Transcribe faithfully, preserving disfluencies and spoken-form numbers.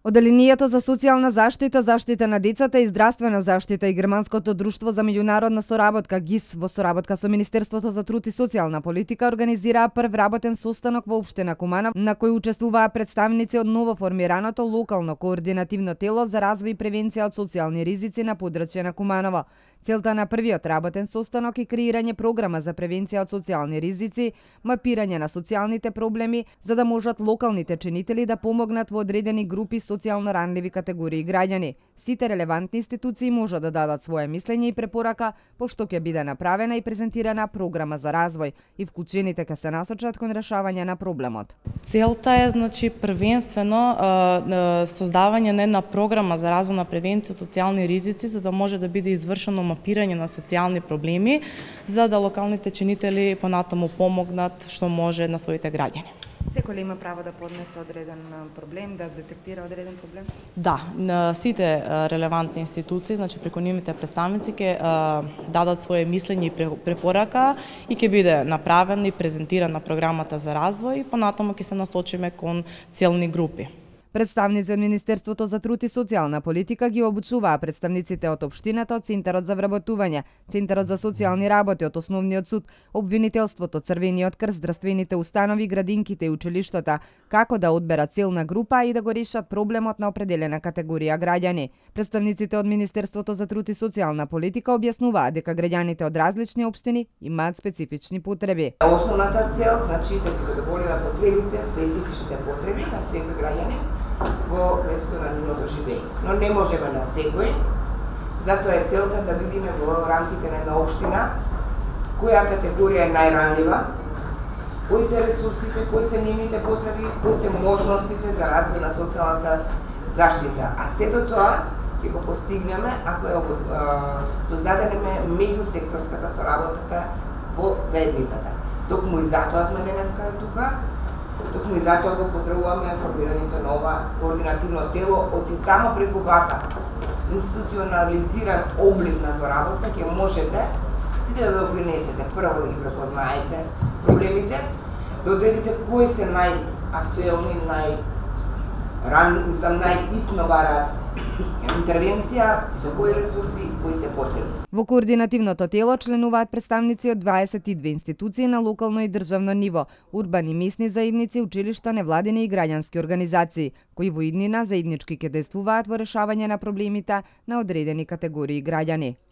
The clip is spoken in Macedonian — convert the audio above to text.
Оделението за социјална заштита, заштита на децата и здравствена заштита и Германското друштво за меѓународна соработка ГИС во соработка со Министерството за труд и социјална политика организираа прв работен состанок во општина Куманово, на кој учествуваа представници од новоформираното локално координативно тело за развој и превенција од социјални ризици на подрачје на Куманово. Целта на првиот работен состанок е креирање програма за превенција од социјални ризици, мапирање на социјалните проблеми, за да можат локалните чинители да помогнат во одредени групи социјално ранливи категории граѓани. Сите релевантни институции можат да дадат своје мислење и препорака, пошто ќе биде направена и презентирана програма за развој и вклучените ќе се насочат кон решавање на проблемот. Целта е, значи, првенствено создавање на една програма за развој на превенција од социјални ризици, за да може да биде извршено мапирање на социјални проблеми, за да локалните чинители понатаму помогнат што може на своите граѓани. Секој ли има право да поднесе одреден проблем, да детектира одреден проблем? Да, на сите релевантни институции, значи преку нивните представници ќе дадат своје мислење и препорака и ќе биде направена и презентирана програмата за развој и понатаму ќе се насочиме кон целни групи. Представници од Министерството за труд и социјална политика ги обучуваа представниците од општината, од Центарот за вработување, Центарот за социјални работи, од Основниот суд, обвинителството, Црвениот крст, здравствените установи, градинките и училиштата, како да одберат целна група и да го решат проблемот на определена категорија граѓани. Представниците од Министерството за труд и социјална политика објаснуваа дека граѓаните од различни општини имаат специфични потреби. Основната цел, значи, да ги задоволиме потребите, специфичните потреби на секој граѓанин во местото на нивното живење. Но не можеме на секој, затоа е целта да видиме во рамките на една општина која категорија е најранлива, кои се ресурсите, кои се нивните потреби, кои се можностите за развој на социјалната заштита. А сето тоа ќе го постигнеме ако е создадеме меѓусекторската соработка во заедницата. Токму и затоа сме денеска тука. Токму и затоа го поздравуваме формирањето на ова координативно тело, од и само преку вака институционализиран облик на соработка ќе можете сите да допринесете, прво да ги препознаете проблемите, да одредите кои се најактуелни, нај ран, мислам најитно бараат интервенција, со кои ресурси, кои се потребни. Во координативното тело членуваат представници од дваесет и две институции на локално и државно ниво, урбани месни заедници, училишта, невладини и граѓански организации, кои во иднина заеднички ќе действуваат во решавање на проблемите на одредени категории граѓани.